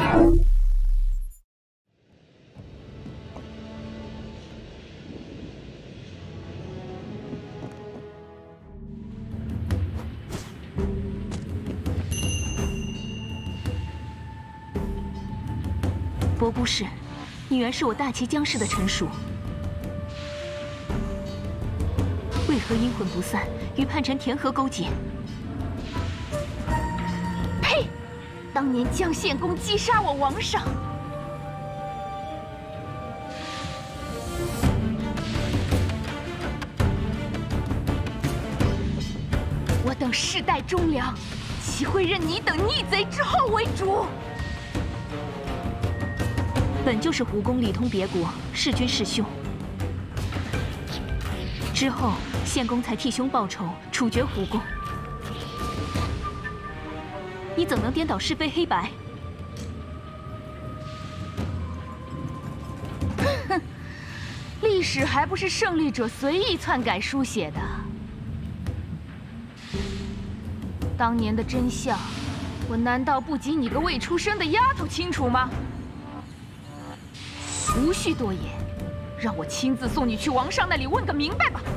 伯姑氏，你原是我大齐江氏的臣属，为何阴魂不散，与叛臣田和勾结？ 呸！当年江献公击杀我王上，我等世代忠良，岂会任你等逆贼之后为主？ 本就是胡公里通别国，弑君弑兄，之后献公才替兄报仇，处决胡公。你怎能颠倒是非黑白？ 哼，历史还不是胜利者随意篡改书写的。当年的真相，我难道不及你个未出生的丫头清楚吗？ 无需多言，让我亲自送你去王上那里问个明白吧。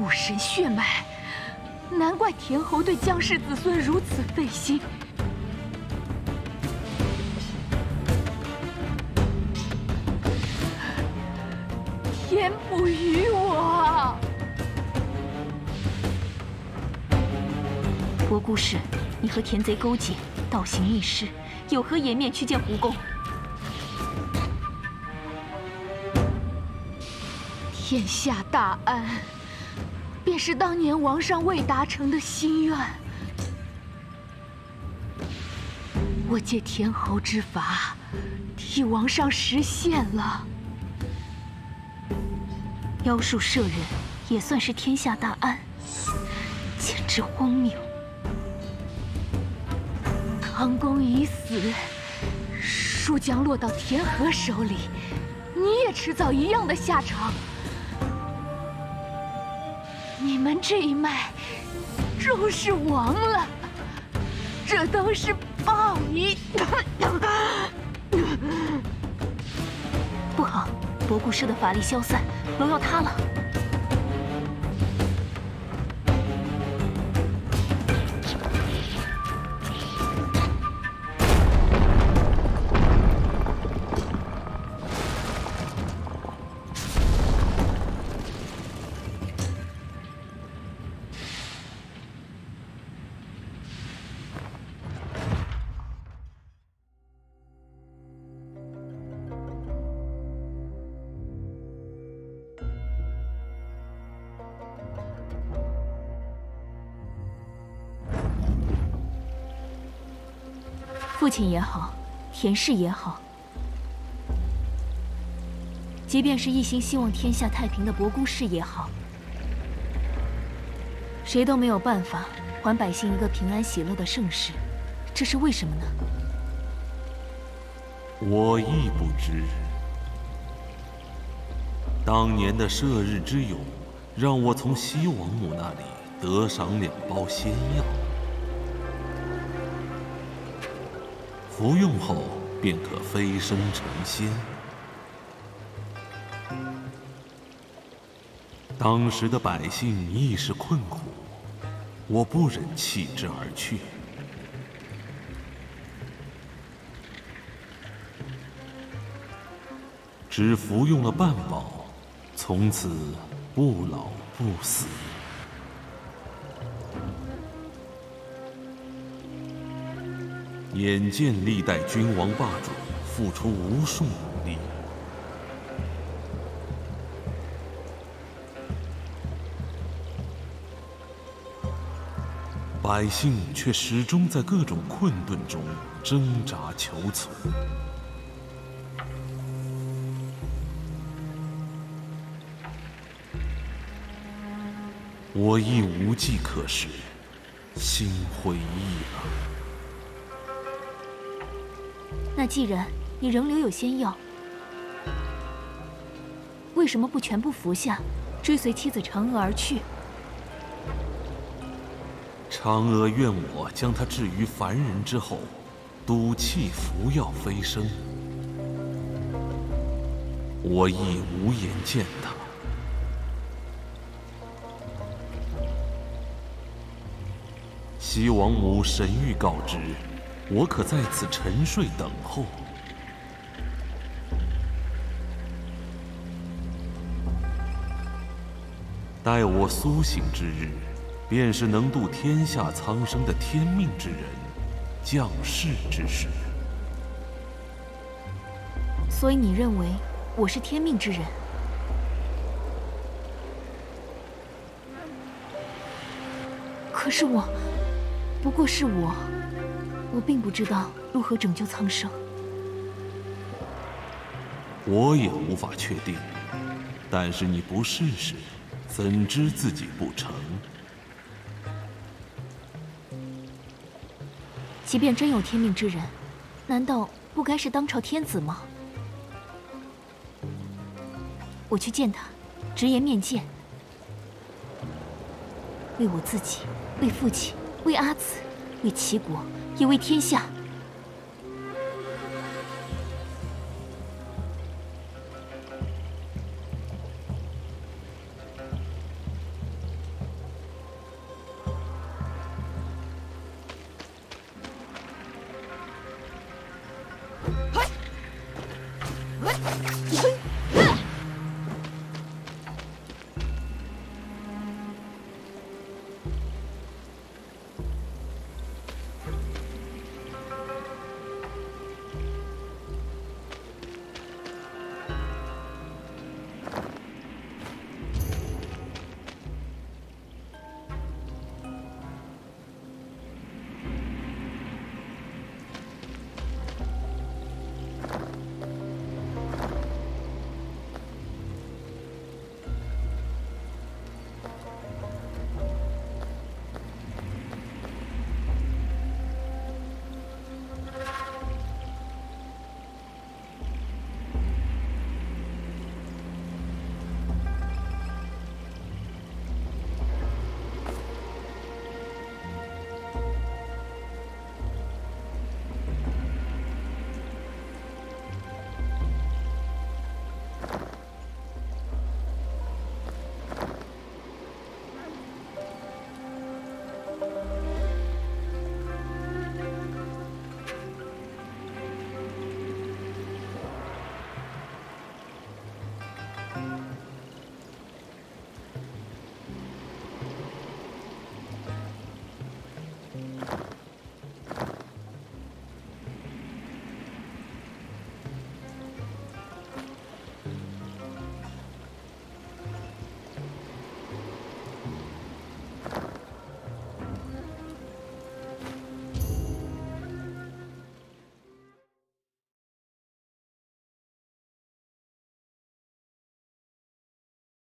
不神血脉，难怪田侯对姜氏子孙如此费心。天不与我！ 博姑氏，你和田贼勾结，倒行逆施，有何颜面去见胡公？ 天下大安，便是当年王上未达成的心愿。我借田侯之法，替王上实现了。 妖术摄人，也算是天下大安，简直荒谬。 唐公已死，书将落到田和手里，你也迟早一样的下场。你们这一脉终是亡了，这都是报应。 不好，博姑氏的法力消散，楼要塌了。父亲也好，田氏也好，即便是一心希望天下太平的博姑氏也好，谁都没有办法还百姓一个平安喜乐的盛世，这是为什么呢？ 我亦不知。当年的射日之勇，让我从西王母那里得赏2包仙药。服用后便可飞升成仙。当时的百姓亦是困苦，我不忍弃之而去。只服用了半饱，从此不老不死。眼见历代君王霸主付出无数努力，百姓却始终在各种困顿中挣扎求存。我亦无计可施，心灰意冷。 那既然你仍留有仙药，为什么不全部服下，追随妻子嫦娥而去？ 嫦娥愿我将她置于凡人之后，赌气服药飞升。我亦无颜见她。西王母神谕告知，我可在此沉睡等候。待我苏醒之日，便是能度天下苍生的天命之人，降世之时。 所以你认为我是天命之人？可是我，不过是我并不知道如何拯救苍生。 我也无法确定，但是你不试试，怎知自己不成？ 即便真有天命之人，难道不该是当朝天子吗？我去见他，直言面见，为我自己，为父亲，为阿紫，为齐国，也为天下。 嘿，